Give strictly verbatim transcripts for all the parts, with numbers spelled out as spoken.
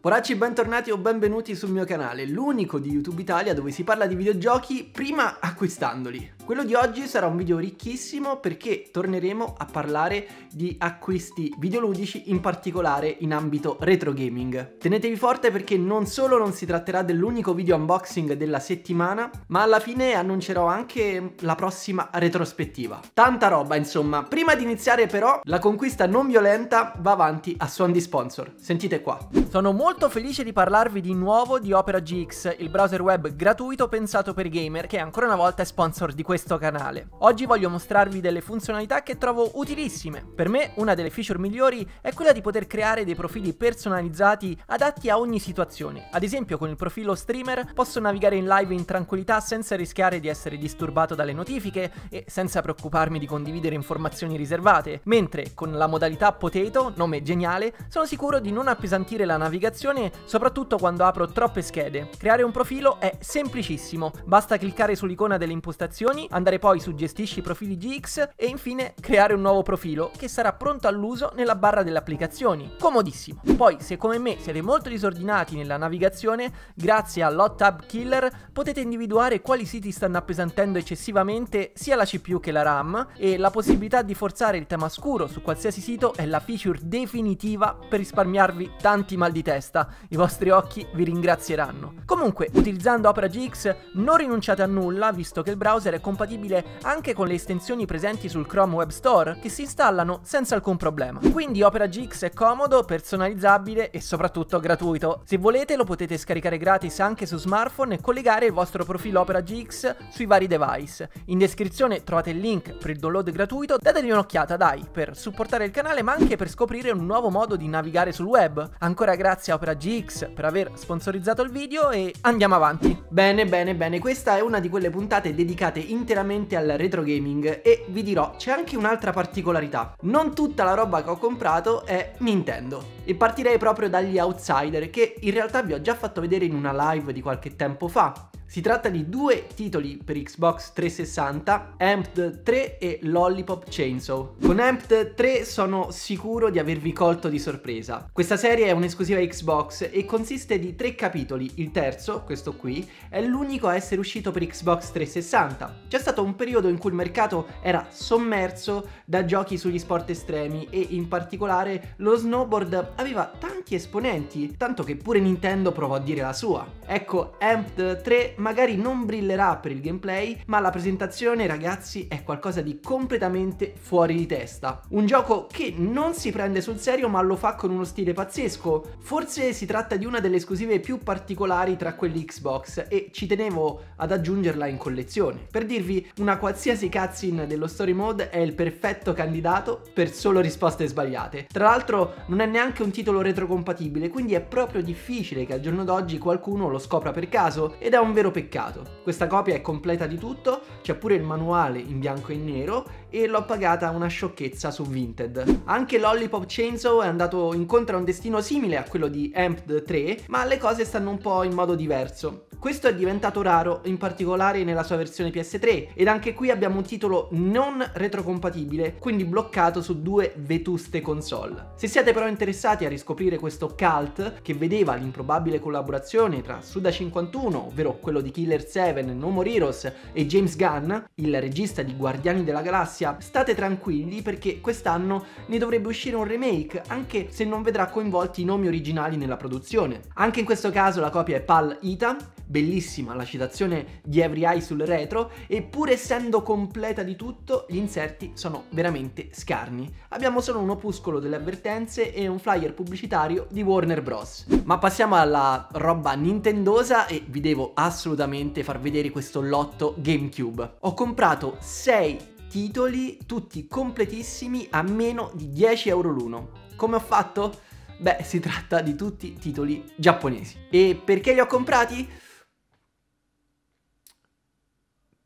Poracci, bentornati o benvenuti sul mio canale, l'unico di YouTube Italia dove si parla di videogiochi prima acquistandoli. Quello di oggi sarà un video ricchissimo perché torneremo a parlare di acquisti videoludici, in particolare in ambito retro gaming. Tenetevi forte perché non solo non si tratterà dell'unico video unboxing della settimana, ma alla fine annuncerò anche la prossima retrospettiva. Tanta roba, insomma. Prima di iniziare però, la conquista non violenta va avanti a suon di sponsor. Sentite qua. Sono molto felice di parlarvi di nuovo di Opera G X, il browser web gratuito pensato per i gamer che ancora una volta è sponsor di questo canale. Oggi voglio mostrarvi delle funzionalità che trovo utilissime. Per me una delle feature migliori è quella di poter creare dei profili personalizzati adatti a ogni situazione. Ad esempio con il profilo streamer posso navigare in live in tranquillità senza rischiare di essere disturbato dalle notifiche e senza preoccuparmi di condividere informazioni riservate, mentre con la modalità Potato, nome geniale, sono sicuro di non appesantire la navigazione, soprattutto quando apro troppe schede. Creare un profilo è semplicissimo, basta cliccare sull'icona delle impostazioni, andare poi su Gestisci profili G X e infine creare un nuovo profilo che sarà pronto all'uso nella barra delle applicazioni. Comodissimo. Poi, se come me siete molto disordinati nella navigazione, grazie all'Hot Tab Killer potete individuare quali siti stanno appesantendo eccessivamente sia la C P U che la RAM, e la possibilità di forzare il tema scuro su qualsiasi sito è la feature definitiva per risparmiarvi tanti mal di testa. I vostri occhi vi ringrazieranno. Comunque, utilizzando Opera G X non rinunciate a nulla, visto che il browser è compatibile anche con le estensioni presenti sul Chrome Web Store che si installano senza alcun problema. Quindi Opera G X è comodo, personalizzabile e soprattutto gratuito. Se volete lo potete scaricare gratis anche su smartphone e collegare il vostro profilo Opera G X sui vari device. In descrizione trovate il link per il download gratuito, dategli un'occhiata dai, per supportare il canale ma anche per scoprire un nuovo modo di navigare sul web. Ancora grazie a Opera G X per aver sponsorizzato il video e andiamo avanti. Bene bene bene, questa è una di quelle puntate dedicate interamente al retro gaming e vi dirò, c'è anche un'altra particolarità. Non tutta la roba che ho comprato è Nintendo e partirei proprio dagli outsider che in realtà vi ho già fatto vedere in una live di qualche tempo fa. Si tratta di due titoli per Xbox trecentosessanta, Amped tre e Lollipop Chainsaw. Con Amped tre sono sicuro di avervi colto di sorpresa. Questa serie è un'esclusiva Xbox e consiste di tre capitoli. Il terzo, questo qui, è l'unico a essere uscito per Xbox trecentosessanta. C'è stato un periodo in cui il mercato era sommerso da giochi sugli sport estremi e in particolare lo snowboard aveva tanti esponenti, tanto che pure Nintendo provò a dire la sua. Ecco, Amped tre magari non brillerà per il gameplay, ma la presentazione, ragazzi, è qualcosa di completamente fuori di testa. Un gioco che non si prende sul serio ma lo fa con uno stile pazzesco. Forse si tratta di una delle esclusive più particolari tra quelli Xbox e ci tenevo ad aggiungerla in collezione. Per dirvi, una qualsiasi cutscene dello story mode è il perfetto candidato per solo risposte sbagliate. Tra l'altro non è neanche un titolo retrocompatibile, quindi è proprio difficile che al giorno d'oggi qualcuno lo scopra per caso ed è un vero peccato. Questa copia è completa di tutto, c'è pure il manuale in bianco e nero e l'ho pagata una sciocchezza su Vinted. Anche Lollipop Chainsaw è andato incontro a un destino simile a quello di Amped tre, ma le cose stanno un po' in modo diverso. Questo è diventato raro, in particolare nella sua versione P S tre, ed anche qui abbiamo un titolo non retrocompatibile, quindi bloccato su due vetuste console. Se siete però interessati a riscoprire questo cult che vedeva l'improbabile collaborazione tra Suda cinquantuno, ovvero quello di Killer sette, No More Heroes, e James Gunn, il regista di Guardiani della Galassia, state tranquilli perché quest'anno ne dovrebbe uscire un remake, anche se non vedrà coinvolti i nomi originali nella produzione. Anche in questo caso la copia è PAL Ita, bellissima la citazione di Every Eye sul retro, e pur essendo completa di tutto, gli inserti sono veramente scarni. Abbiamo solo un opuscolo delle avvertenze e un flyer pubblicitario di Warner Bros. Ma passiamo alla roba nintendosa e vi devo assolutamente far vedere questo lotto GameCube. Ho comprato sei titoli, tutti completissimi, a meno di dieci euro l'uno. Come ho fatto? Beh, si tratta di tutti titoli giapponesi. E perché li ho comprati?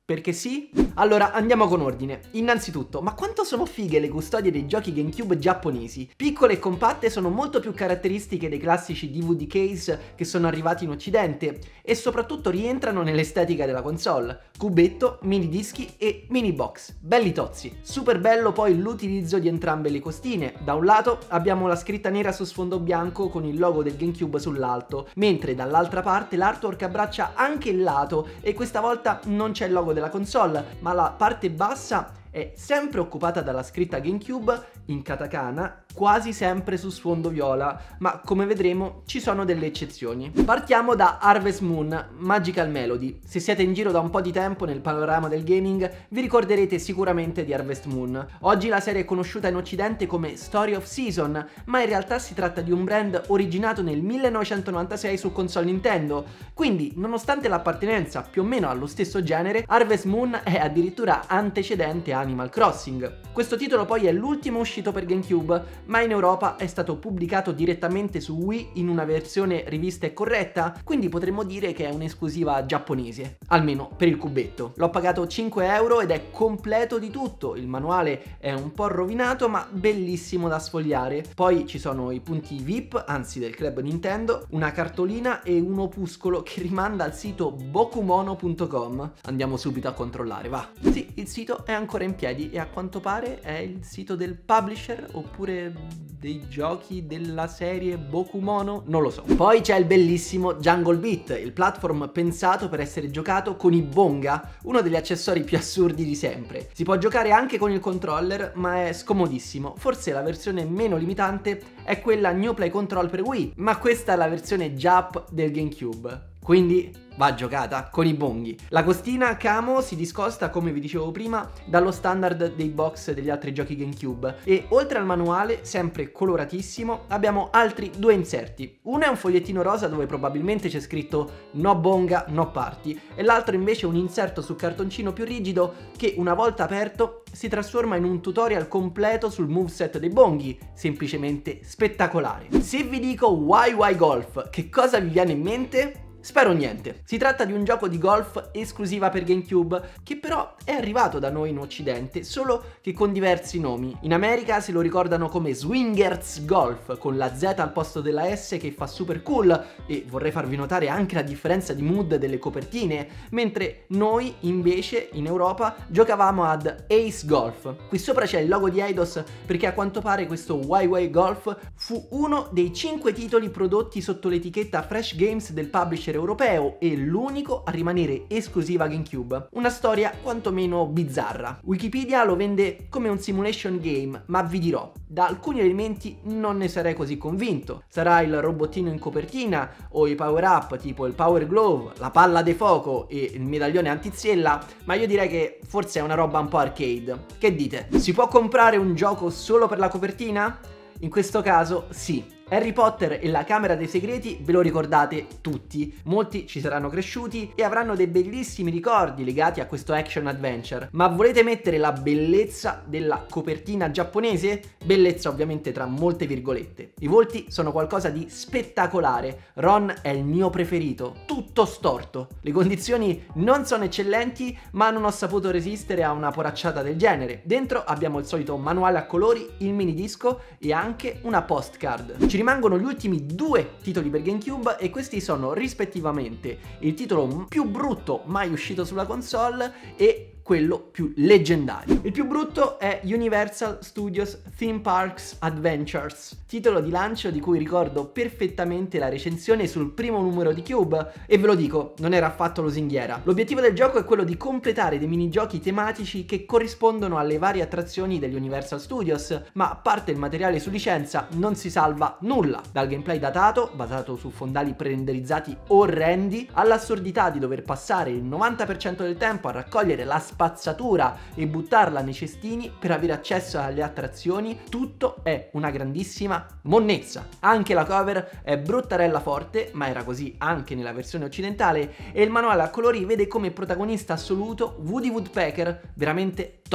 Perché sì? Allora andiamo con ordine. Innanzitutto, ma quanto sono fighe le custodie dei giochi GameCube giapponesi? Piccole e compatte, sono molto più caratteristiche dei classici D V D case che sono arrivati in occidente e soprattutto rientrano nell'estetica della console. Cubetto, mini dischi e mini box. Belli tozzi. Super bello poi l'utilizzo di entrambe le costine. Da un lato abbiamo la scritta nera su sfondo bianco con il logo del GameCube sull'alto, mentre dall'altra parte l'artwork abbraccia anche il lato e questa volta non c'è il logo della console, ma la parte bassa è sempre occupata dalla scritta GameCube in katakana, quasi sempre su sfondo viola, ma come vedremo ci sono delle eccezioni. Partiamo da Harvest Moon Magical Melody. Se siete in giro da un po' di tempo nel panorama del gaming vi ricorderete sicuramente di Harvest Moon. Oggi la serie è conosciuta in occidente come Story of Season, ma in realtà si tratta di un brand originato nel millenovecentonovantasei su console Nintendo, quindi nonostante l'appartenenza più o meno allo stesso genere, Harvest Moon è addirittura antecedente a Animal Crossing. Questo titolo poi è l'ultimo uscito per GameCube, ma in Europa è stato pubblicato direttamente su Wii in una versione rivista e corretta, quindi potremmo dire che è un'esclusiva giapponese, almeno per il cubetto. L'ho pagato cinque euro ed è completo di tutto, il manuale è un po' rovinato ma bellissimo da sfogliare. Poi ci sono i punti V I P, anzi del club Nintendo, una cartolina e un opuscolo che rimanda al sito bokumono punto com. Andiamo subito a controllare, va. Sì, il sito è ancora in piedi e a quanto pare è il sito del publisher oppure dei giochi della serie Bokumono, non lo so. Poi c'è il bellissimo Jungle Beat, il platform pensato per essere giocato con i bonga, uno degli accessori più assurdi di sempre. Si può giocare anche con il controller, ma è scomodissimo. Forse la versione meno limitante è quella New Play Control per Wii, ma questa è la versione Jap del GameCube. Quindi va giocata con i bonghi. La costina camo si discosta, come vi dicevo prima, dallo standard dei box degli altri giochi GameCube e oltre al manuale, sempre coloratissimo, abbiamo altri due inserti. Uno è un fogliettino rosa dove probabilmente c'è scritto no bonga, no party, e l'altro invece è un inserto su cartoncino più rigido che una volta aperto si trasforma in un tutorial completo sul moveset dei bonghi, semplicemente spettacolare. Se vi dico Wai Wai Golf, che cosa vi viene in mente? Spero niente. Si tratta di un gioco di golf esclusiva per GameCube che però è arrivato da noi in occidente solo che con diversi nomi. In America se lo ricordano come Swingers Golf con la Z al posto della S che fa super cool e vorrei farvi notare anche la differenza di mood delle copertine, mentre noi invece in Europa giocavamo ad Ace Golf. Qui sopra c'è il logo di Eidos perché a quanto pare questo Wai Wai Golf fu uno dei cinque titoli prodotti sotto l'etichetta Fresh Games del publisher europeo e l'unico a rimanere esclusiva GameCube. Una storia quantomeno bizzarra. Wikipedia lo vende come un simulation game, ma vi dirò, da alcuni elementi non ne sarei così convinto. Sarà il robottino in copertina o i power up tipo il Power Glove, la palla de fuoco e il medaglione antiziella, ma io direi che forse è una roba un po' arcade. Che dite? Si può comprare un gioco solo per la copertina? In questo caso sì. Harry Potter e la Camera dei Segreti ve lo ricordate tutti, molti ci saranno cresciuti e avranno dei bellissimi ricordi legati a questo action adventure, ma volete mettere la bellezza della copertina giapponese? Bellezza ovviamente tra molte virgolette. I volti sono qualcosa di spettacolare, Ron è il mio preferito, tutto storto. Le condizioni non sono eccellenti, ma non ho saputo resistere a una poracciata del genere. Dentro abbiamo il solito manuale a colori, il mini disco e anche una postcard. Ci rimangono gli ultimi due titoli per GameCube e questi sono rispettivamente il titolo più brutto mai uscito sulla console e quello più leggendario. Il più brutto è Universal Studios Theme Parks Adventures, titolo di lancio di cui ricordo perfettamente la recensione sul primo numero di Cube e ve lo dico, non era affatto lusinghiera. L'obiettivo del gioco è quello di completare dei minigiochi tematici che corrispondono alle varie attrazioni degli Universal Studios, ma a parte il materiale su licenza non si salva nulla, dal gameplay datato, basato su fondali pre-renderizzati orrendi, all'assurdità di dover passare il novanta per cento del tempo a raccogliere la spazzatura e buttarla nei cestini per avere accesso alle attrazioni. Tutto è una grandissima monnezza. Anche la cover è bruttarella forte, ma era così anche nella versione occidentale, e il manuale a colori vede come protagonista assoluto Woody Woodpecker, veramente top.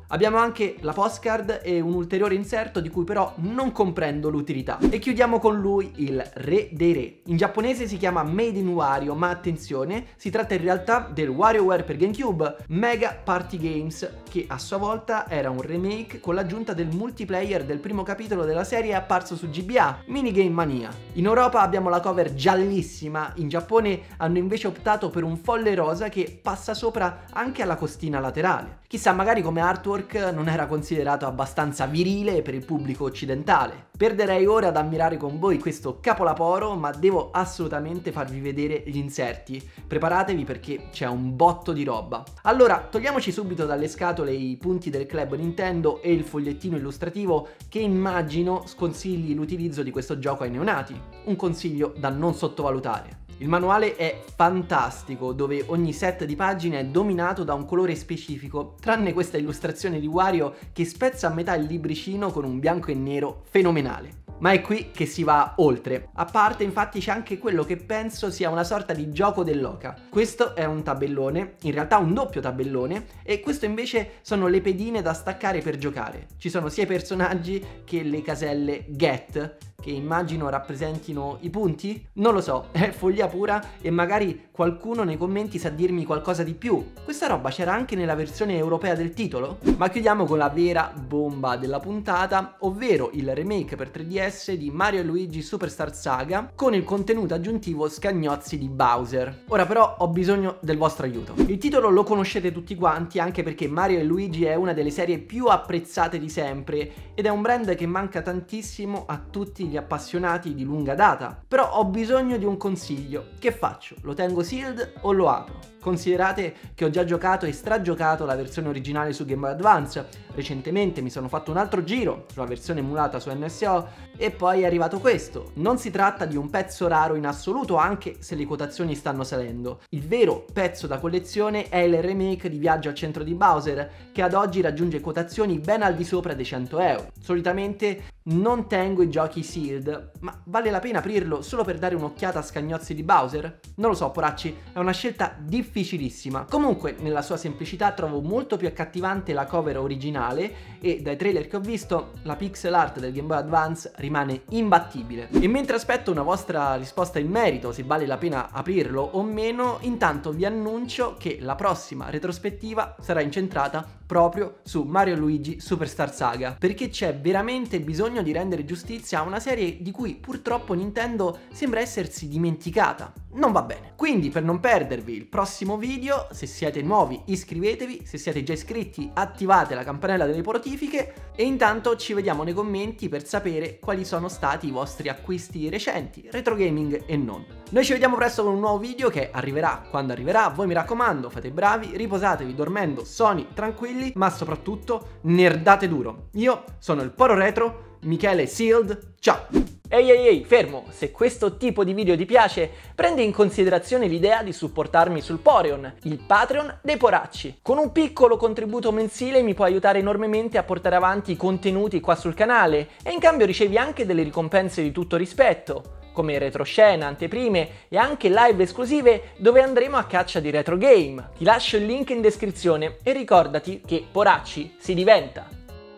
Abbiamo anche la postcard e un ulteriore inserto di cui però non comprendo l'utilità. E chiudiamo con lui, il re dei re. In giapponese si chiama Made in Wario, ma attenzione, si tratta in realtà del WarioWare per GameCube Mega Party Games, che a sua volta era un remake con l'aggiunta del multiplayer del primo capitolo della serie apparso su G B A, Minigame Mania. In Europa abbiamo la cover giallissima, in Giappone hanno invece optato per un folle rosa che passa sopra anche alla costina laterale. Chissà, magari come artwork non era considerato abbastanza virile per il pubblico occidentale. Perderei ore ad ammirare con voi questo capolavoro, ma devo assolutamente farvi vedere gli inserti. Preparatevi perché c'è un botto di roba. Allora, togliamoci subito dalle scatole i punti del club Nintendo e il fogliettino illustrativo che immagino sconsigli l'utilizzo di questo gioco ai neonati. Un consiglio da non sottovalutare. Il manuale è fantastico, dove ogni set di pagine è dominato da un colore specifico, tranne questa illustrazione di Wario che spezza a metà il libricino con un bianco e nero fenomenale. Ma è qui che si va oltre. A parte, infatti, c'è anche quello che penso sia una sorta di gioco dell'oca. Questo è un tabellone, in realtà un doppio tabellone, e questo invece sono le pedine da staccare per giocare. Ci sono sia i personaggi che le caselle get, che immagino rappresentino i punti? Non lo so, è follia pura e magari qualcuno nei commenti sa dirmi qualcosa di più. Questa roba c'era anche nella versione europea del titolo? Ma chiudiamo con la vera bomba della puntata, ovvero il remake per tre D S di Mario e Luigi Superstar Saga con il contenuto aggiuntivo Scagnozzi di Bowser. Ora però ho bisogno del vostro aiuto. Il titolo lo conoscete tutti quanti, anche perché Mario e Luigi è una delle serie più apprezzate di sempre ed è un brand che manca tantissimo a tutti gli appassionati di lunga data. Però ho bisogno di un consiglio. Che faccio? Lo tengo sealed o lo apro? Considerate che ho già giocato e stragiocato la versione originale su Game Boy Advance. Recentemente mi sono fatto un altro giro sulla versione emulata su N S O e poi è arrivato questo. Non si tratta di un pezzo raro in assoluto, anche se le quotazioni stanno salendo. Il vero pezzo da collezione è il remake di Viaggio al centro di Bowser, che ad oggi raggiunge quotazioni ben al di sopra dei cento euro. Solitamente non tengo i giochi sealed, ma vale la pena aprirlo solo per dare un'occhiata a Scagnozzi di Bowser? Non lo so, poracci, è una scelta difficilissima. Comunque, nella sua semplicità trovo molto più accattivante la cover originale e dai trailer che ho visto la pixel art del Game Boy Advance rimane imbattibile. E mentre aspetto una vostra risposta in merito se vale la pena aprirlo o meno, intanto vi annuncio che la prossima retrospettiva sarà incentrata proprio su Mario e Luigi Superstar Saga, perché c'è veramente bisogno di rendere giustizia a una serie di cui purtroppo Nintendo sembra essersi dimenticata. Non va bene. Quindi, per non perdervi il prossimo video, se siete nuovi iscrivetevi, se siete già iscritti attivate la campanella delle notifiche e intanto ci vediamo nei commenti per sapere quali sono stati i vostri acquisti recenti, retro gaming e non. Noi ci vediamo presto con un nuovo video che arriverà quando arriverà. Voi mi raccomando, fate i bravi, riposatevi dormendo sonni tranquilli, ma soprattutto nerdate duro. Io sono il Poro Retro, Michele Sealed, ciao! Ehi ehi ehi, fermo! Se questo tipo di video ti piace, prendi in considerazione l'idea di supportarmi sul Poreon, il Patreon dei poracci. Con un piccolo contributo mensile mi puoi aiutare enormemente a portare avanti i contenuti qua sul canale e in cambio ricevi anche delle ricompense di tutto rispetto, come retroscena, anteprime e anche live esclusive dove andremo a caccia di retro game. Ti lascio il link in descrizione e ricordati che poracci si diventa.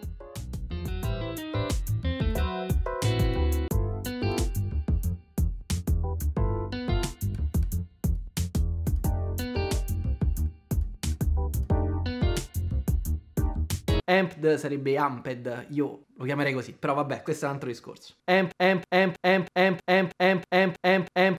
Amped sarebbe Amped, io lo chiamerei così, però vabbè, questo è un altro discorso. Amp, amp, amp, amp, amp, amp, amp, amp, amp, amp.